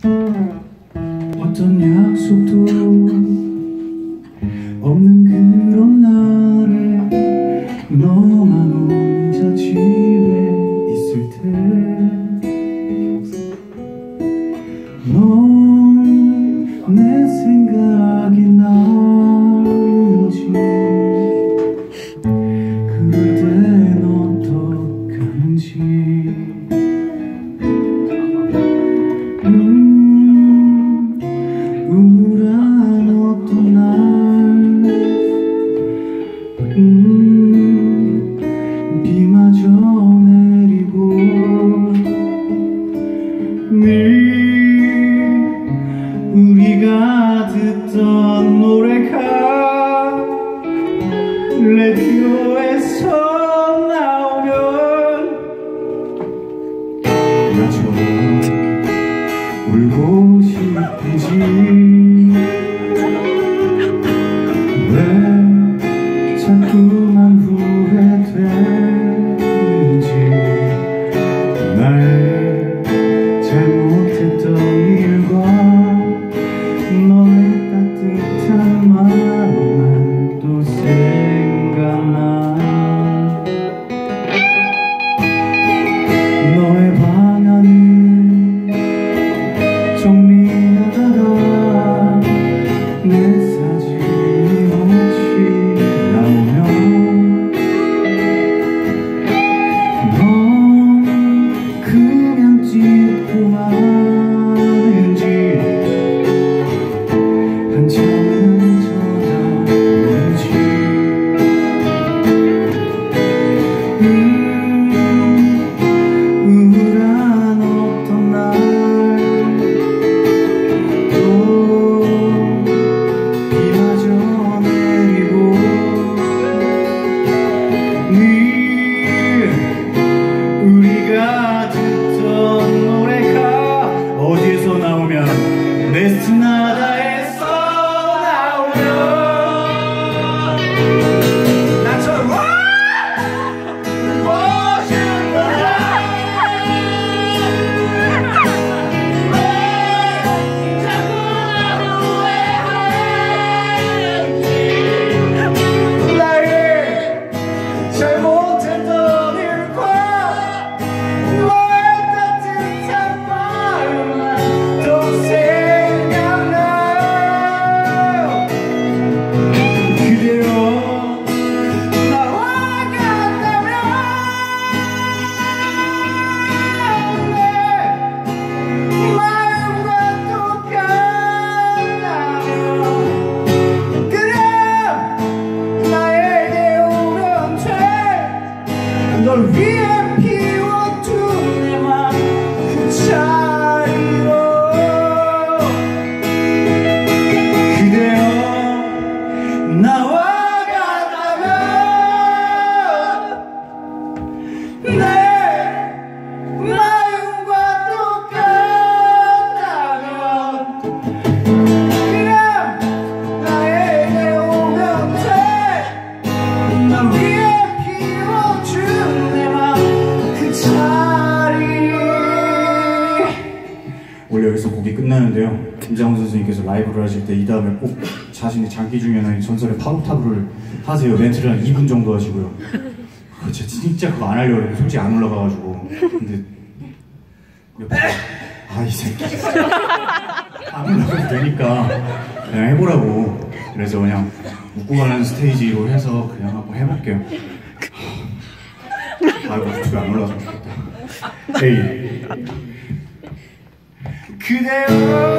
어떤 약속도 없는 그런 날에 너만 혼자 집에 있을 때 넌 내 생각이 나는지 그럴 땐 어떡하는지 우울한 어떤 날 비마저 내리고 우리가 듣던 노래가 라디오에서 나오면 나처럼 울고 싶은지 왜 자꾸만 후회되는지 나의 잘못했던 일과 너의 따뜻한 마음만 또 생각나 너의 방안을 정리하다가 내 사진이 혹시 나오면 넌 그냥 찍고 마는지 한참은 쳐다보는지 우울한 어떤 날 또 비마저 내리고 우리가 듣던 노래가 어디에서 나오면 네스나다에서 나오면 나처럼 울고 싶은데 왜 자꾸만 후회하는지 나의 잘못했던 일과 너의 따뜻한 마음만 또 생각나 그대여 나와 같다면 내 마음과 똑같다면 그럼 나에게 오면 돼 널 위해 피워둔 내 맘 그 자리로 그대여 나와 같다면 내 마음과 똑같다면 그냥 나에게 오면 돼널 위해 피워준 내 맘 그 자리. 원래 여기서 곡이 끝나는데요, 김장훈 선생님께서 라이브를 하실 때 이 다음에 꼭 자신의 장기 중에 하나인 전설의 파도타브를 하세요. 멘트를 한 2분 정도 하시고요. 제가 진짜 그거 안 하려고 했는데 솔직히 안 올라가가지고 근데 이 새끼 안 올라가도 되니까 그냥 해보라고 그래서 그냥 웃고 가는 스테이지로 해서 그냥 한번 해볼게요. 아이고 유튜브에 안 올라가서 좋겠다. 에이 그대여